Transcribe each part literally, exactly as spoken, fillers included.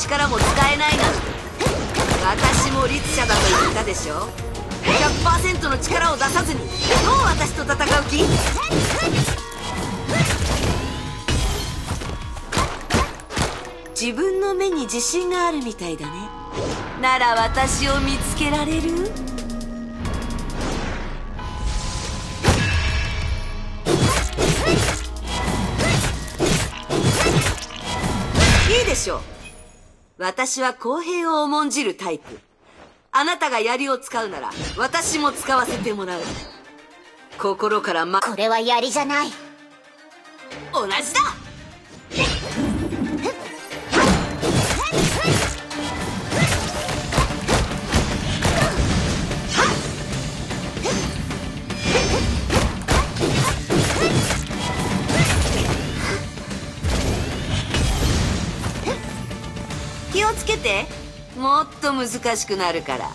力も使えないなんて。私も律者だと言ったでしょ。 ひゃくパーセント の力を出さずにどう私と戦う気？自分の目に自信があるみたいだね。なら私を見つけられる？いいでしょう。私は公平を重んじるタイプ。あなたが槍を使うなら私も使わせてもらう。心からま。 これは槍じゃない。 同じだ。気をつけて。もっと難しくなるから。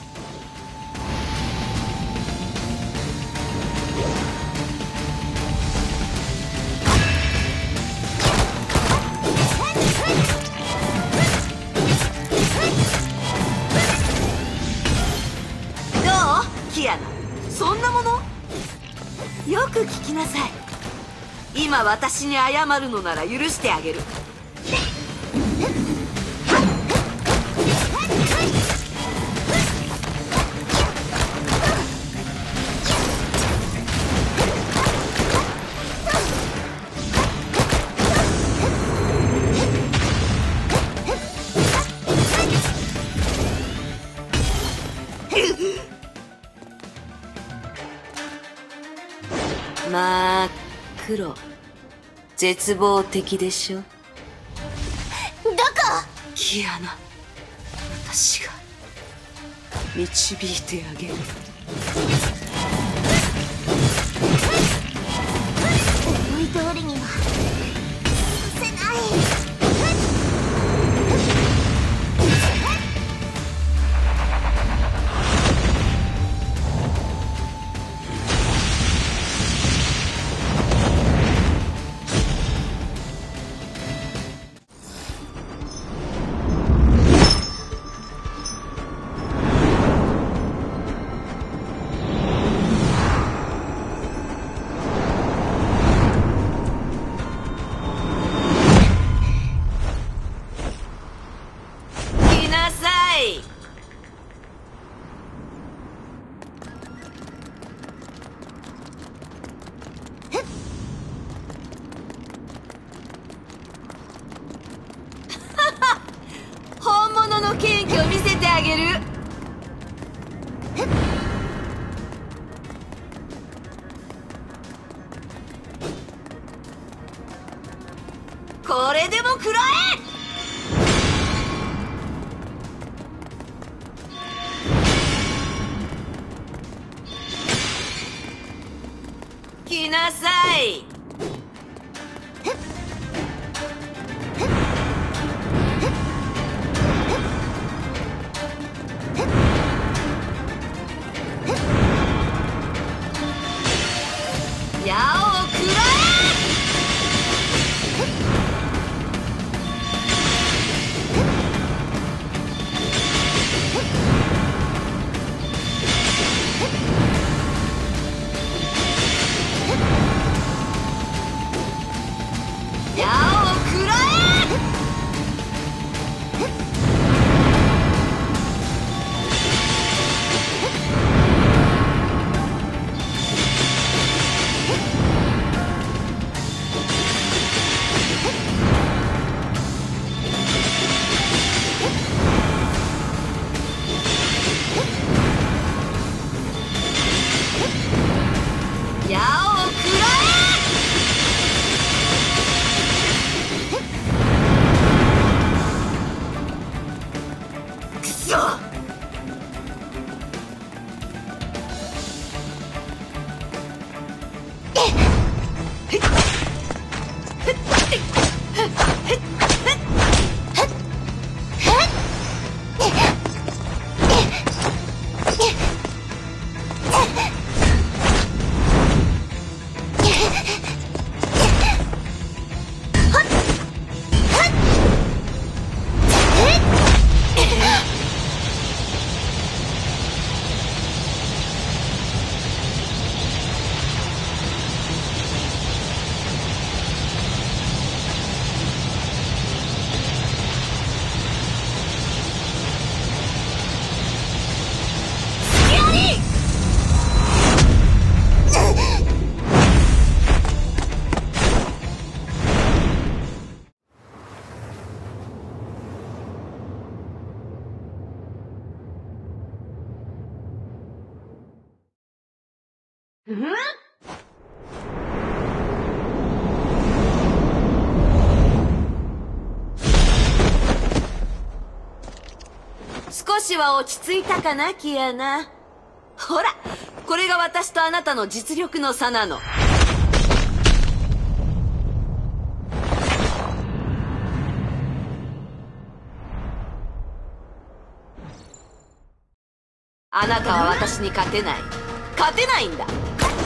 どう？キアナ、そんなもの？よく聞きなさい。今私に謝るのなら許してあげる。真っ黒、絶望的でしょ。 どこ？ キアナ、私が導いてあげる。 思い通りにはさせない。 本物の剣気を見せてあげる。これでも食らえ。来なさい。矢を食らえ。矢を食らえ。 少しは落ち着いたかな、キアナ。ほら、これが私とあなたの実力の差なの。あなたは私に勝てない。勝てないんだ。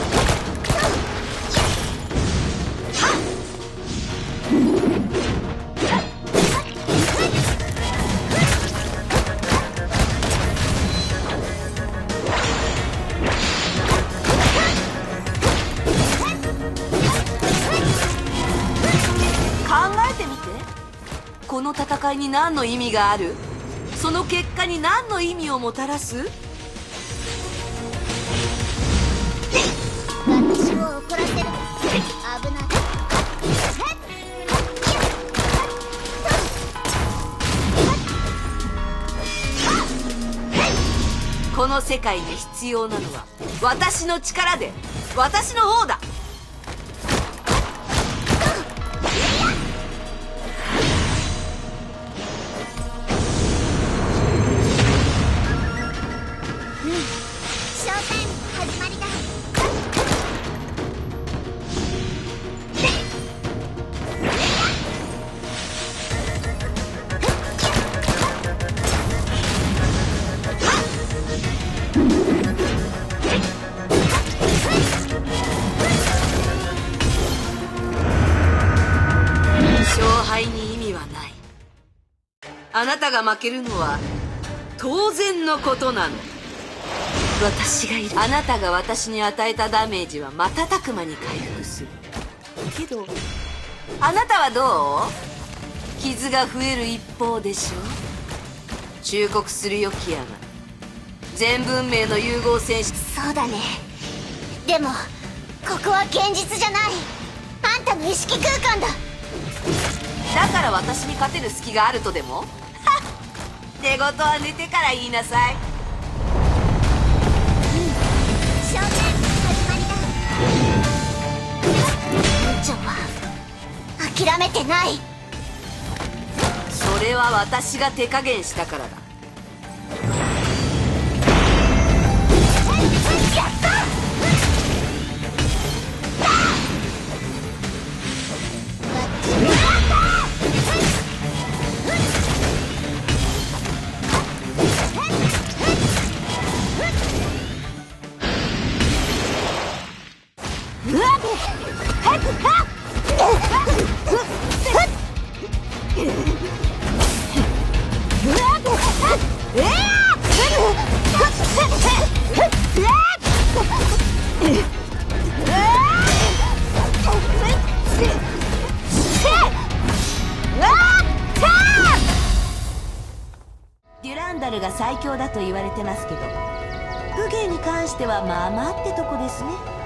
この戦いに何の意味がある？その結果に何の意味をもたらす？ 私を怒らせる。危ない。 この世界に必要なのは私の力で、私の方だ。あなたが負けるのは当然のことなの。私がいる。あなたが私に与えたダメージは瞬く間に回復するけど、あなたはどう？傷が増える一方でしょ。忠告するよ、キアナ。全文明の融合戦士。 そうだね。でもここは現実じゃない。あんたの意識空間だ。 だから私に勝てる隙があるとでも？寝言は寝てから言いなさい。 正面始まりだ。院長は諦めてない。 それは私が手加減したからだ。 やった！ デュランダルが最強だと言われてますけど、武芸に関してはまあまあってとこですね。